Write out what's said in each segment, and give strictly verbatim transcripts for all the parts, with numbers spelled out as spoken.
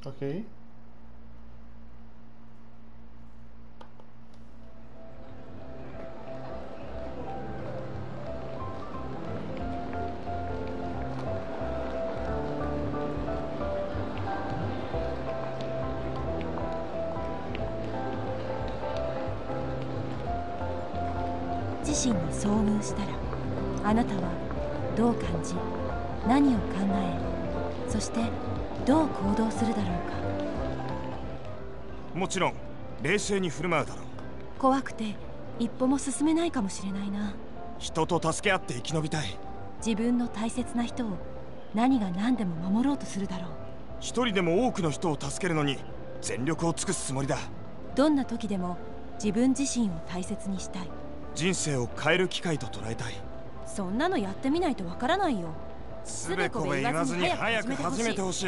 Ok. 自身に遭遇したら、あなたはどう感じ、何を考え、そしてどう行動するだろうか。 もちろん冷静に振る舞うだろう。 怖くて一歩も進めないかもしれないな。 人と助け合って生き延びたい。 自分の大切な人を何が何でも守ろうとするだろう。 一人でも多くの人を助けるのに全力を尽くすつもりだ。 どんな時でも自分自身を大切にしたい。 人生を変える機会と捉えたい。 そんなのやってみないとわからないよ。 つべこべ言わずに早く始めてほしい。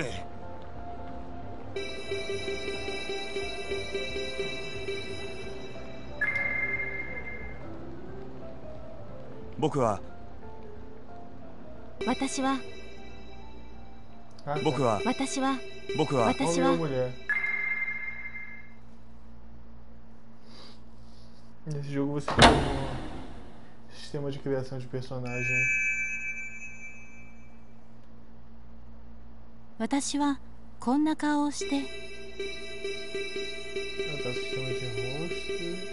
僕は私は Ah, 僕は私は僕は私 homem は ou mulher? Nesse jogo você tem um sistema de criação de personagem. 私はこんな顔をして Ah, tá, sistema de rostos.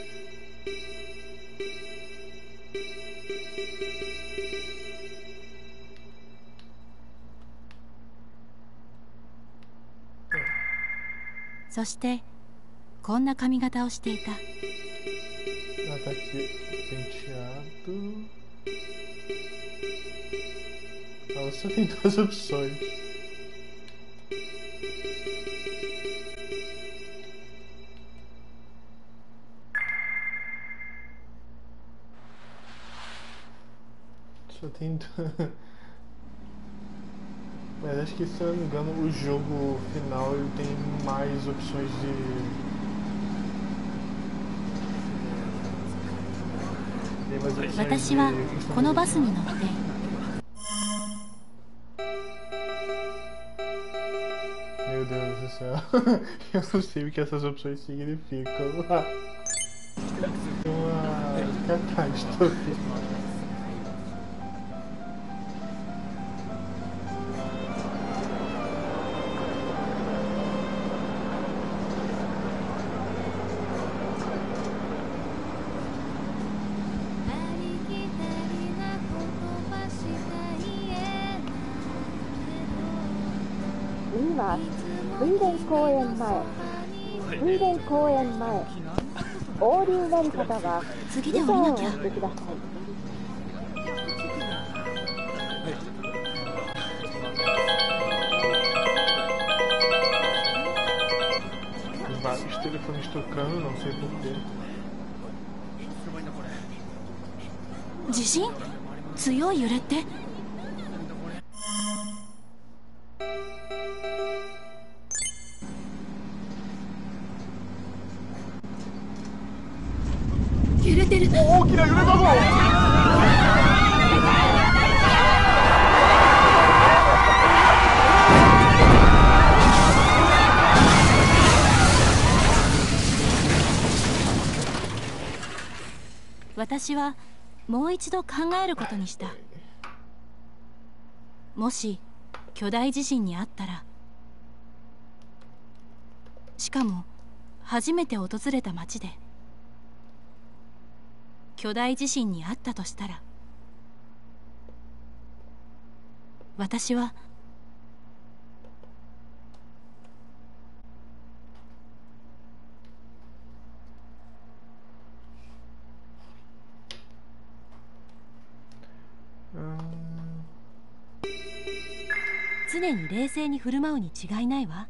É. そしてこんな髪型をしていた。 Ah, tá aqui. Penteado. Ela só tem duas opções. Só tem duas. Mas acho que, se eu não me engano, o jogo final ele tem mais opções de. Tem mais opções 私はこのバスに乗って Meu Deus do céu. Eu não sei o que essas opções significam. Uma catástrofe. Viva! 水蓮公園前、水蓮公園前、お降りになる方は、 次で降りターンをなきゃ。 押してください。 Vários telefones tocando, não sei porquê. 地震？強い揺れって？揺れてる。 大きな揺れだぞ。 私はもう一度考えることにした。もし巨大地震にあったら、しかも初めて訪れた町で巨大地震にあったとしたら、私は常に冷静に振る舞うに違いないわ。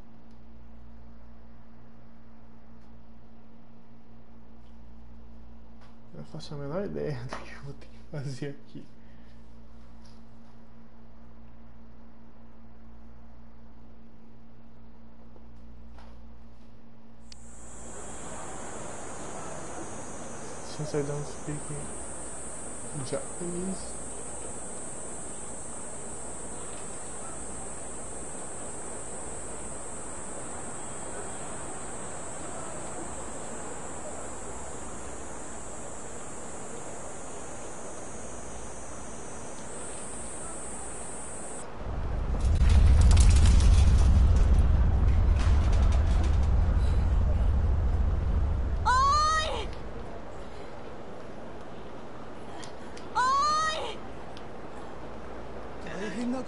Eu não faço a menor ideia do que eu vou ter que fazer aqui. Since I don't speak Japanese.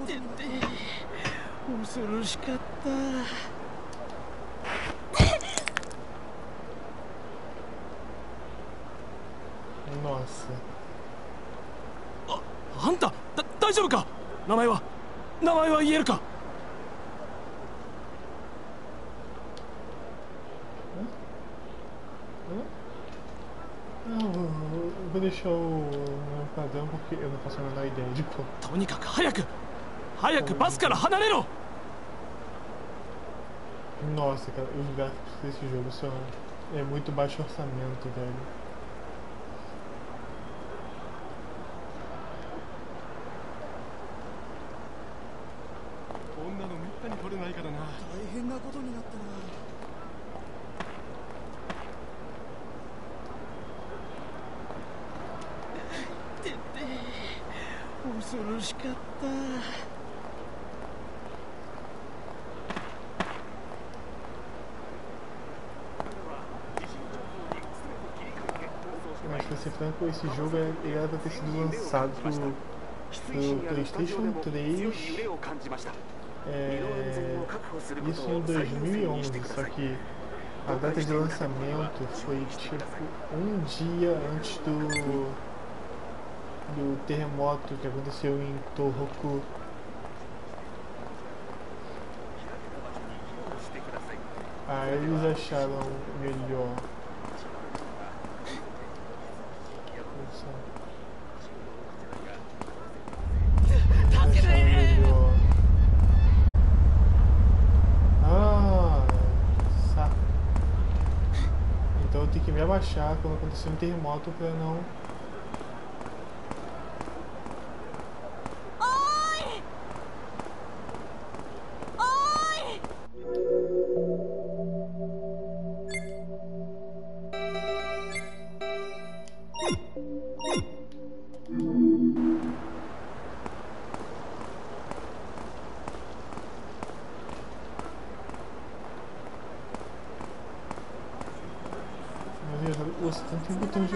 恐ろしかった。 Nossa. あ、あんた、だ、大丈夫か？名前は、名前は言えるか？ Não, eu vou deixar o meu padrão porque eu não faço a menor ideia de pô. とにかく早く、早くバスから離れろ。 Nossa, cara, os gráficos desse jogo são é muito baixo orçamento, velho. こんなのめったに取れないからな。大変なことになったな。 恐ろしかった。 Mas pra ser franco, esse jogo é, ele era pra ter sido lançado pro, pro PlayStation três é, isso em dois mil e onze, só que a data de lançamento foi tipo um dia antes do, do terremoto que aconteceu em Tohoku. Aí eles acharam melhor. Ah, saco. Então eu tenho que me abaixar quando acontecer um terremoto pra não. Nossa, tem um botão de.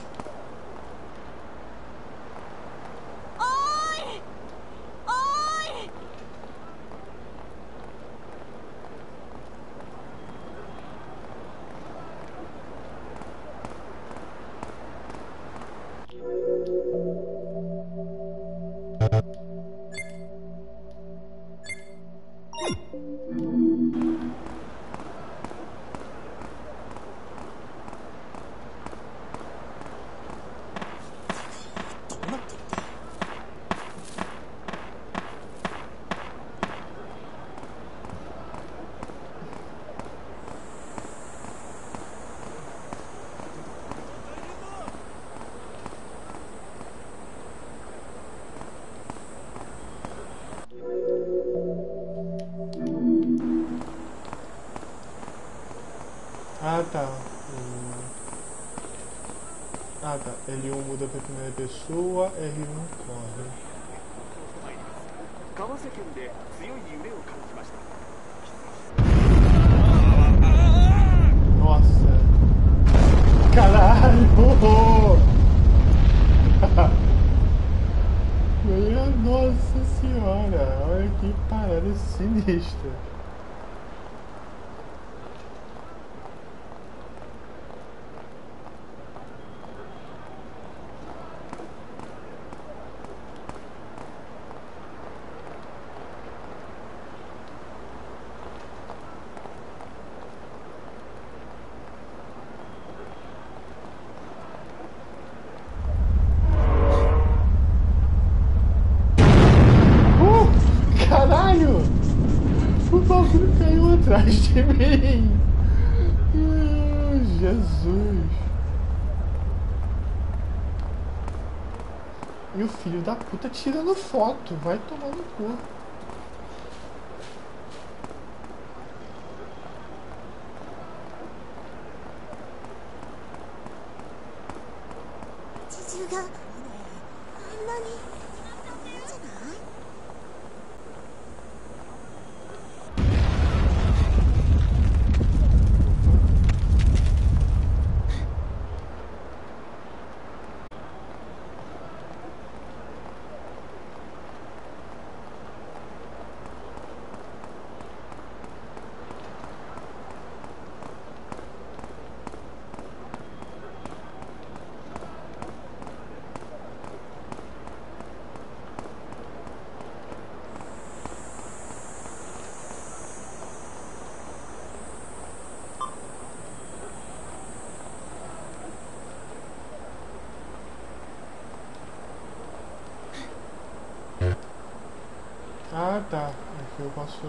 Ah tá. Hum. Ah tá. L um muda pra primeira pessoa, R um corre. Nossa. Caralho! Minha nossa senhora, olha que parada sinistra. O bagulho caiu atrás de mim. Oh, Jesus. E o filho da puta tirando foto. Vai tomar no cu. tá. Aqui eu posso...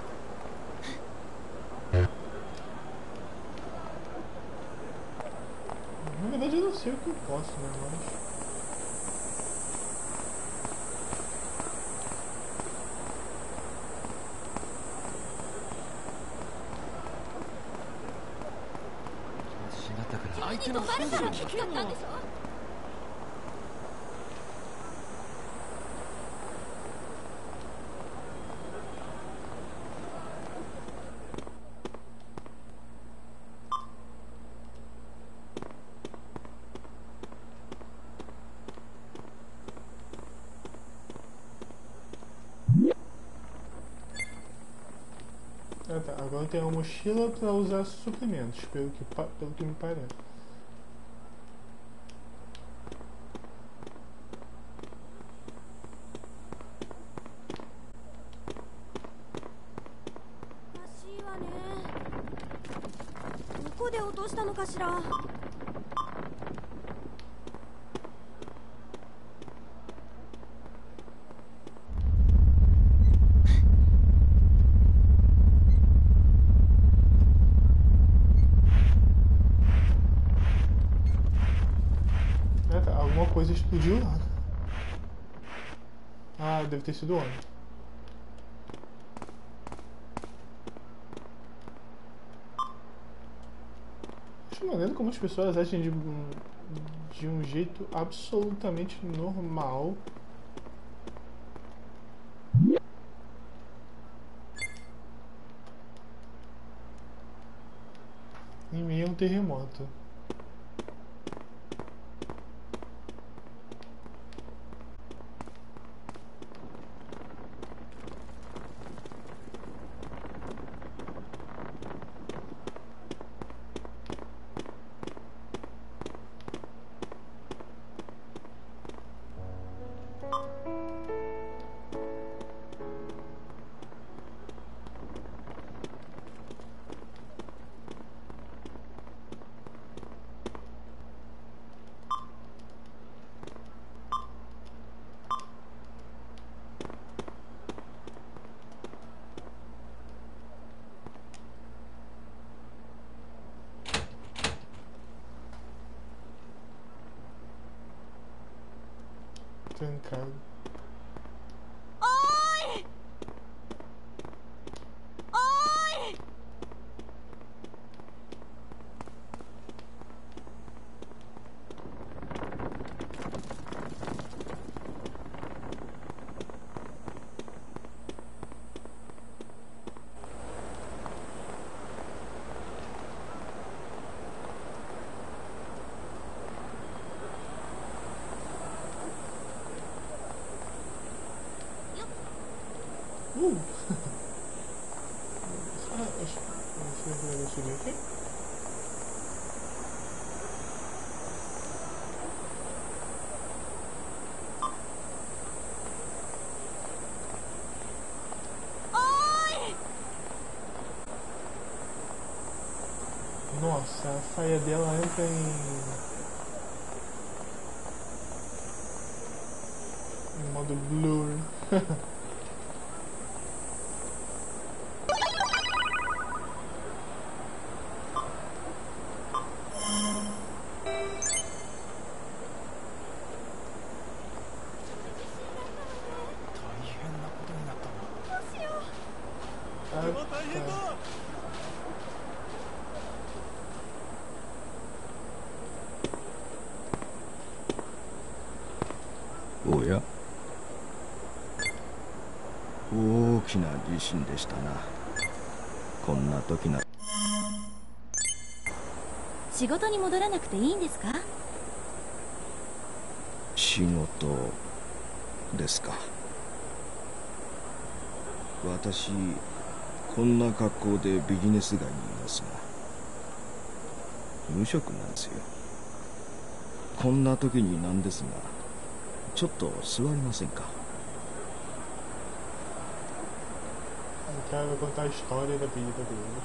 Na verdade eu não sei o que eu posso, né? Mas... 相手の話を聞けよ。 Ah, tá. Agora tem uma mochila para usar suprimentos, pelo que, pelo que me parece. Alguma coisa explodiu lá. Ah, deve ter sido o homem. Acho maneiro como as pessoas agem de, de um jeito absolutamente normal. Em meio a um terremoto. Trancado. Oi! Oi! Uh! Ah, deixa eu subir aqui. Oi! Nossa, a saia dela entra em... em modo blur. おや、大きな地震でしたな。こんな時な。 仕事に戻らなくていいんですか？ 仕事ですか。私こんな格好でビジネス街にいますが、無職なんですよ。こんな時になんですが、ちょっと座りませんか。 O cara vai contar a história da vida dele.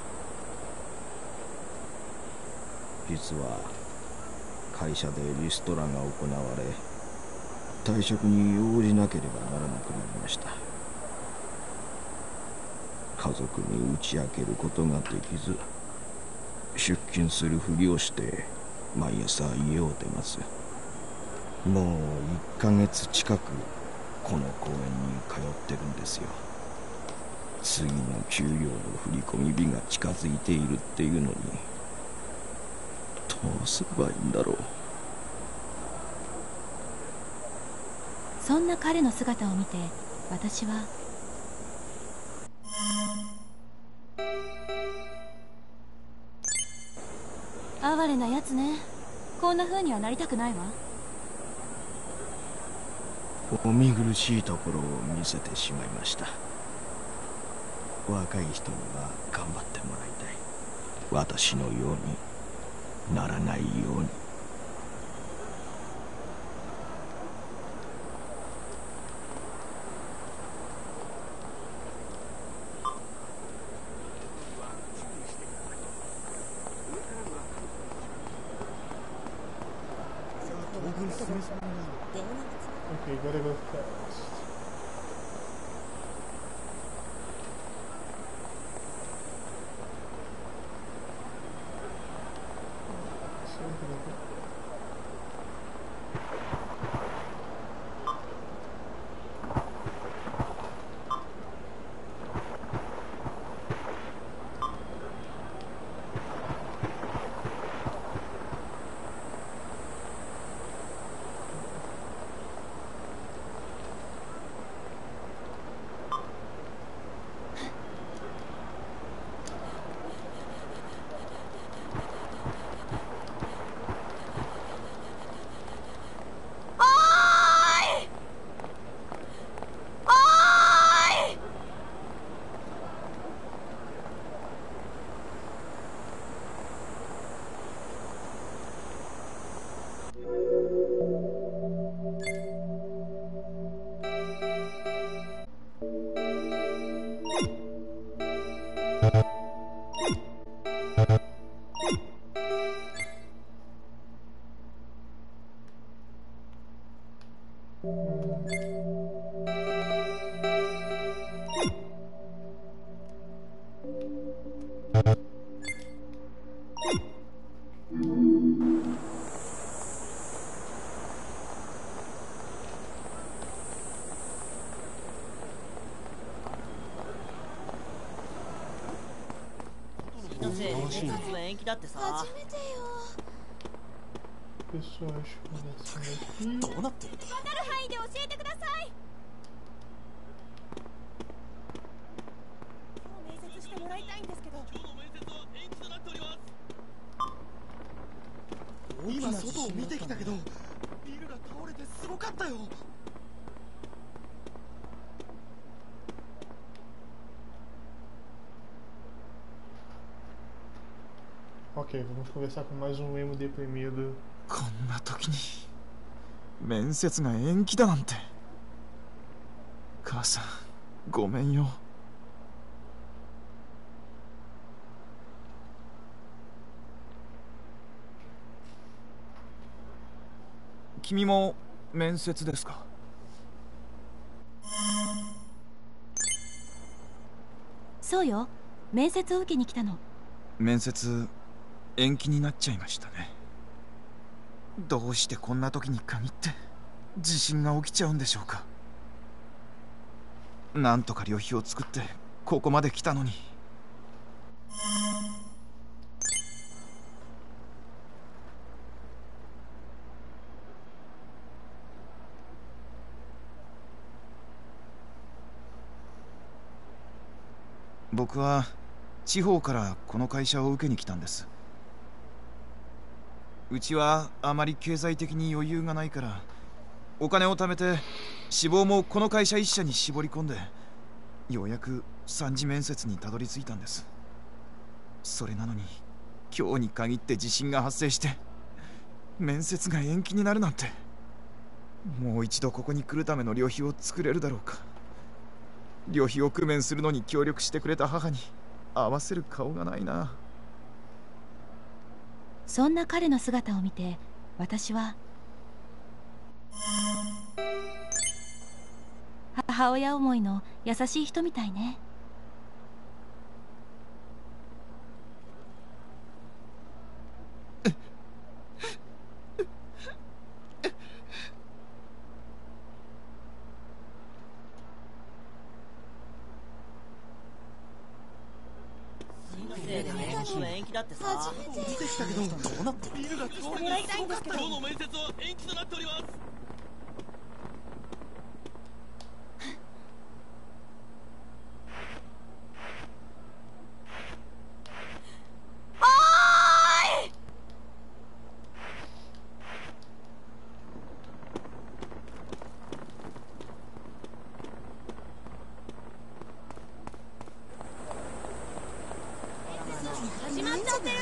実は会社でリストラが行われ、退職に応じなければならなくなりました。 家族に打ち明けることができず、出勤するふりをして毎朝家を出ます。もういっかげつ近くこの公園に通ってるんですよ。次の給料の振り込み日が近づいているっていうのに、どうすればいいんだろう。 そんな彼の姿を見て私は、哀れなやつね。こんな風にはなりたくないわ。 お見苦しいところを見せてしまいました。若い人には頑張ってもらいたい。私のようにならないように。 Okay, gotta go fast. You だってさ。初めてよ。 Pessoas começando aqui. どうなってるんだ。わかる範囲で教えてください。今日面接してもらいたいんですけど。今日の面接は延期となっております。今外を見てきたけど、ビルが倒れてすごかったよ。 Ok, vamos conversar com mais um emo deprimido. こんな時に面接が延期だなんて。母さん、ごめんよ。君も面接ですか？ そうよ、面接を受けに来たの。 面接延期になっちゃいましたね。どうしてこんな時に限って地震が起きちゃうんでしょうか。なんとか旅費を作ってここまで来たのに。僕は地方からこの会社を受けに来たんです。うちはあまり経済的に余裕がないから、お金を貯めて志望もこの会社一社に絞り込んで、ようやく三次面接にたどり着いたんです。それなのに今日に限って地震が発生して面接が延期になるなんて。もう一度ここに来るための旅費を作れるだろうか。旅費を工面するのに協力してくれた母に合わせる顔がないな。 そんな彼の姿を見て私は、母親思いの優しい人みたいね。 初めて出てきたけど、どうなってる？ビルが倒れてすごかった。今日の面接は延期となっております。 始まっちゃってる？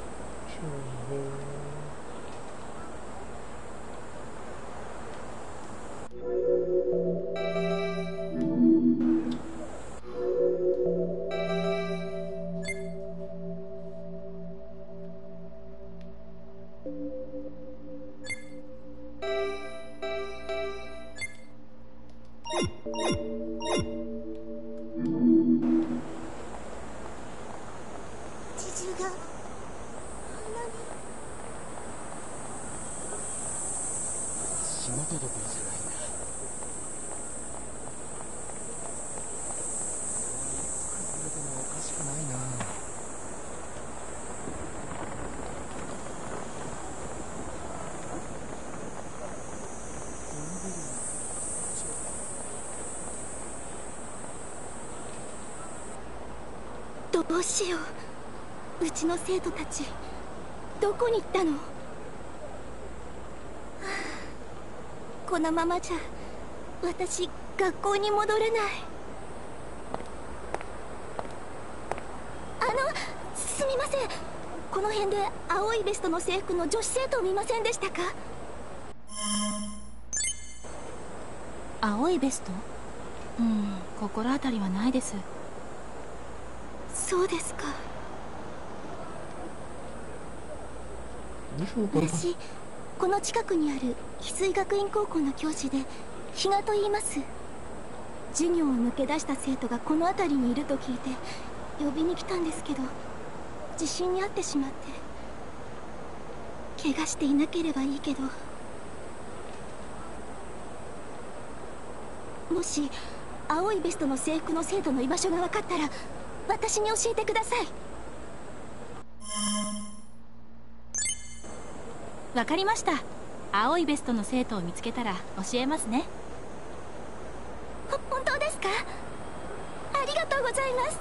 どうしよう。うちの生徒たちどこに行ったの？はあ、このままじゃ私学校に戻れない。あのすみません、この辺で青いベストの制服の女子生徒を見ませんでしたか？ 青いベスト？うん、心当たりはないです。 そうですか。私この近くにある翡翠学院高校の教師で比嘉と言います。授業を抜け出した生徒がこの辺りにいると聞いて呼びに来たんですけど、地震に遭ってしまって。怪我していなければいいけど、もし青いベストの制服の生徒の居場所が分かったら私に教えてください。 わかりました。青いベストの生徒を見つけたら教えますね。 ほ本当ですか？ありがとうございます。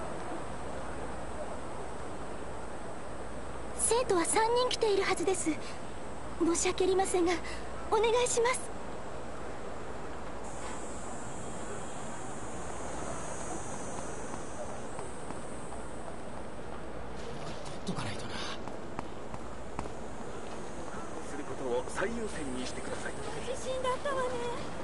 生徒はさんにん来ているはずです。申し訳ありませんがお願いします。 取っとかないとな。 することを最優先にしてください。 地震だったわね。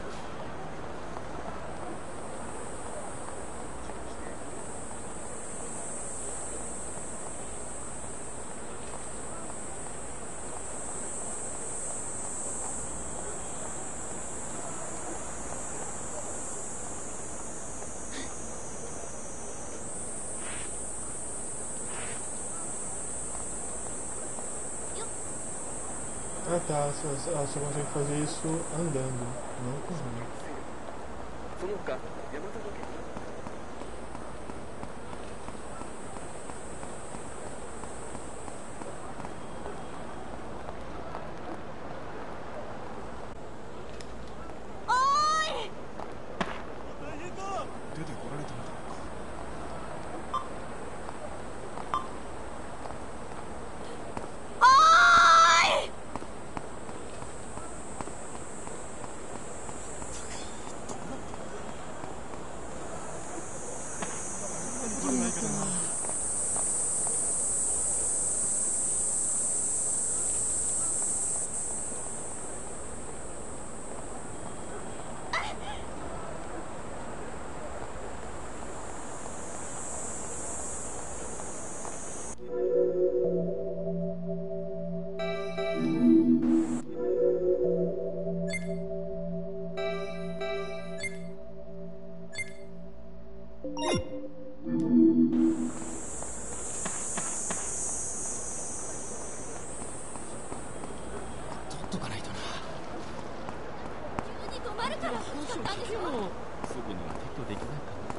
Ah tá, você, ah, você consegue fazer isso andando, não correndo. その他山田県出てこられたのだろうか。取れないからな。 取っとかないとな。 急に止まるから来ちゃったんでしょ。 すぐには撤去できないかな。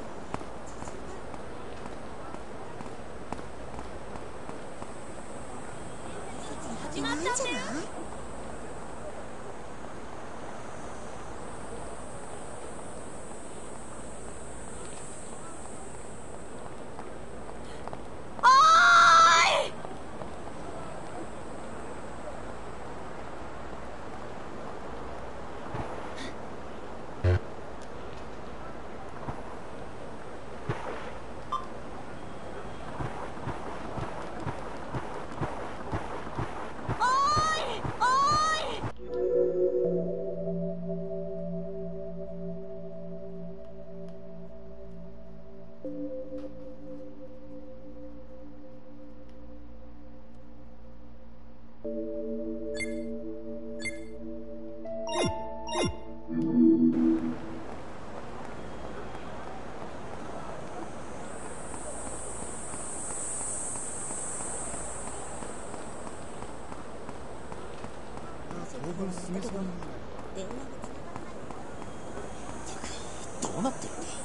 当分進めそうにどうなってるんだ。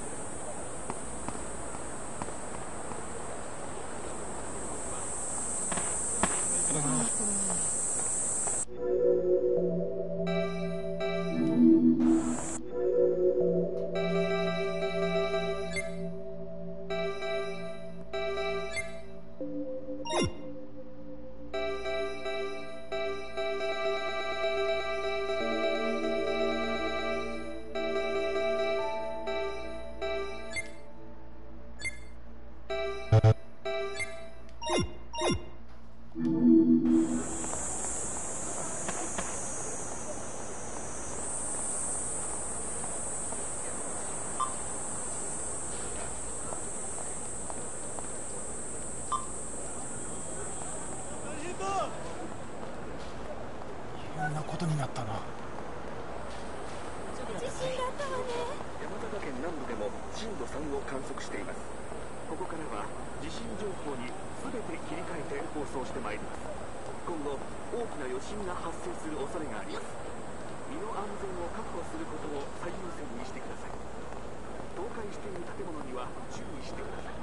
こんなことになったな。 地震があったわね。 山形県南部でも震度さんを観測しています。ここからは地震情報に全て切り替えて放送してまいります。今後大きな余震が発生する恐れがあります。身の安全を確保することを最優先にしてください。倒壊している建物には注意してください。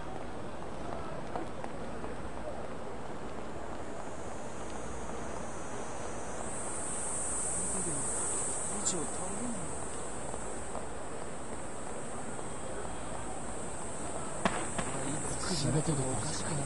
全てでおかしくないな。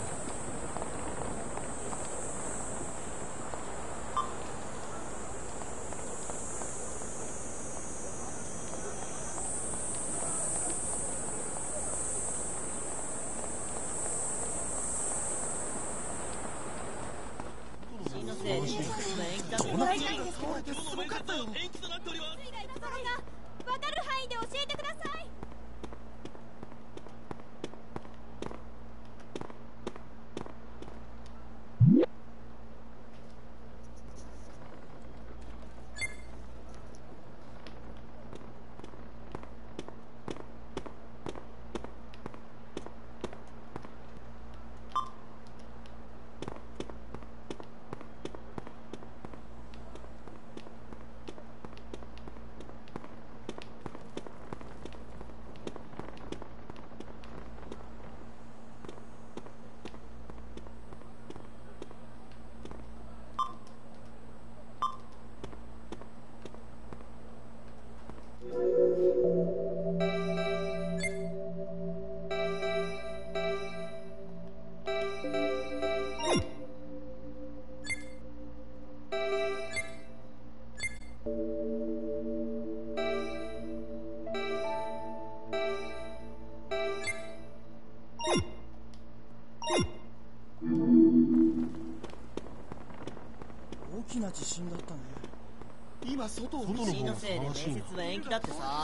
どうなってるんですか。すごかったよ。延期となっております。 わかる範囲で教えてください。 大きな地震だったね。 今外を地震のせいで面接は延期だってさ。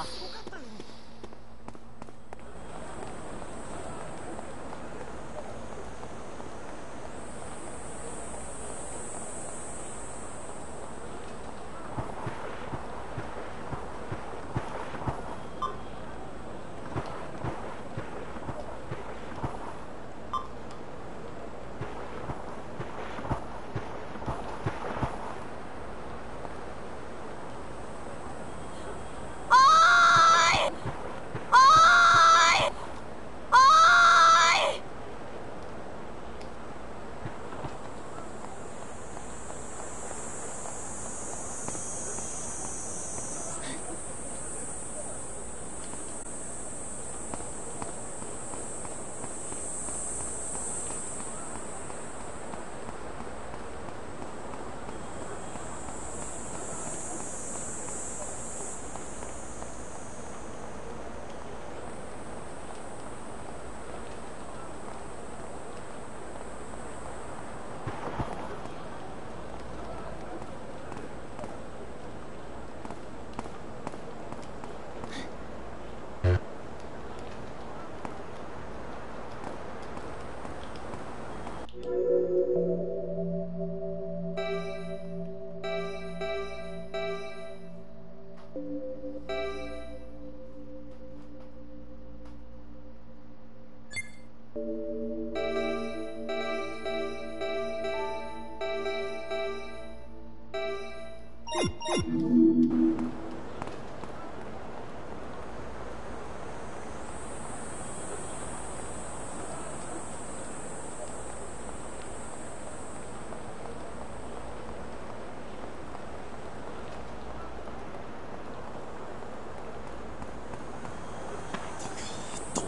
おーい！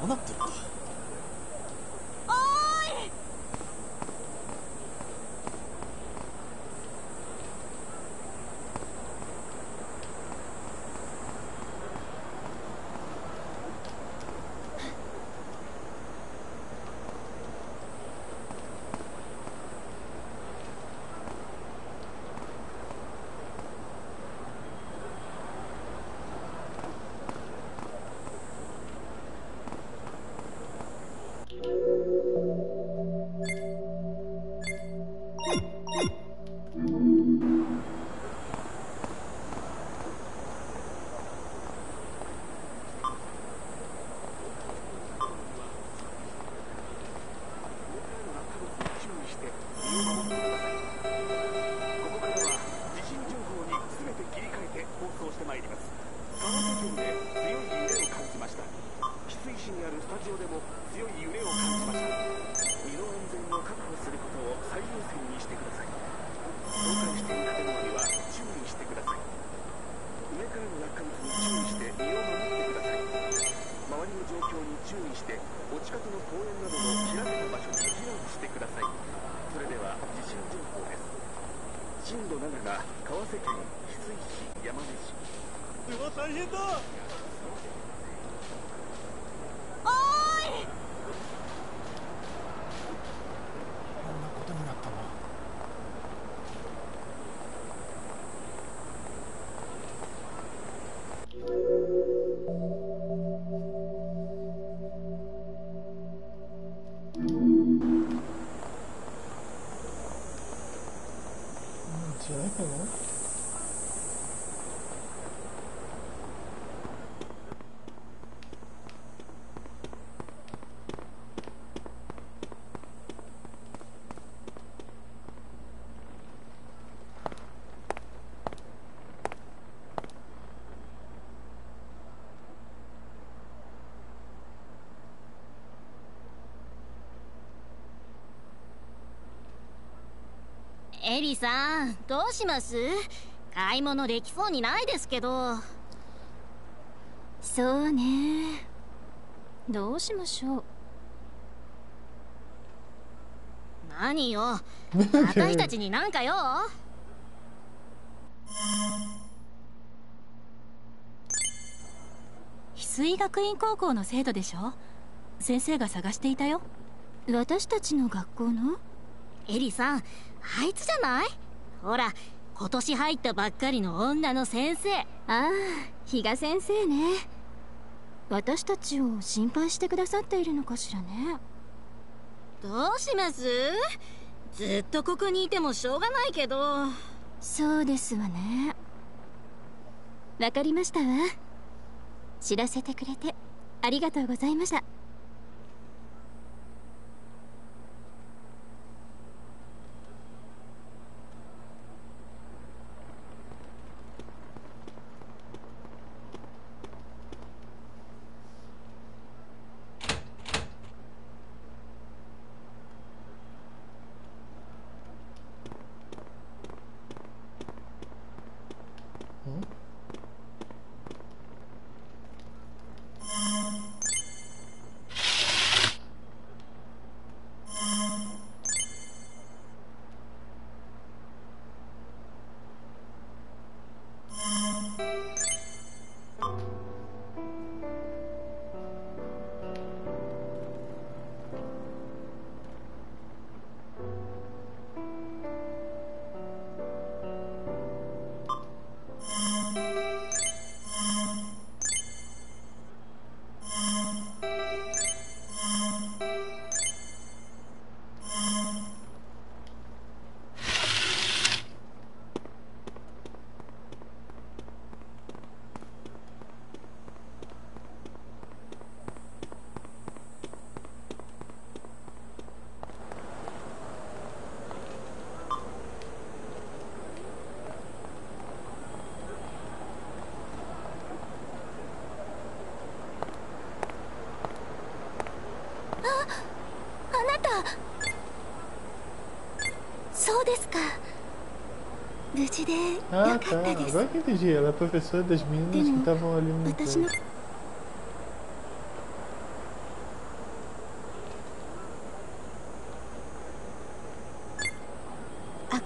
なってるんだ。 おーい。 エリさん、どうします？買い物できそうにないですけど。 そうね。どうしましょう。 何よ。私たちになんかよ。 翡翠学院高校の生徒でしょ。先生が探していたよ。 私たちの学校の？ エリさん、あいつじゃない？ほら、今年入ったばっかりの女の先生。ああ、比嘉先生ね。私たちを心配してくださっているのかしらね。 どうします？ずっとここにいてもしょうがないけど。 そうですわね。わかりましたわ。知らせてくれてありがとうございました。そうですか。無事でよかったです。 Agora que entendi, ela é professora das meninas que estavam ali no museu.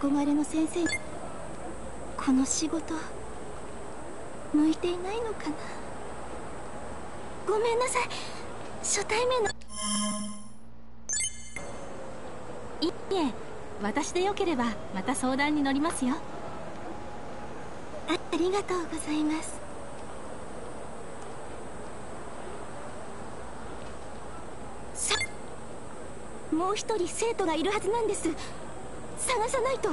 憧れの先生、この仕事向いていないのかな。ごめんなさい、初対面の。 いいえ、私でよければまた相談に乗りますよ。 あ、ありがとうございます。さ、もう一人生徒がいるはずなんです。探さないと。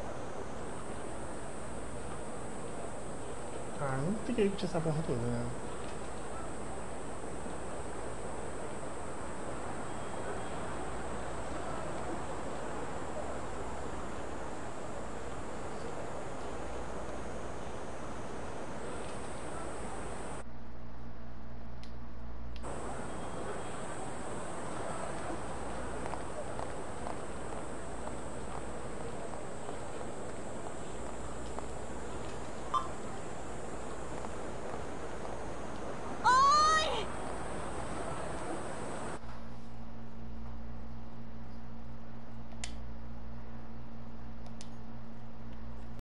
Ah, não tem que repetir essa porra toda, né?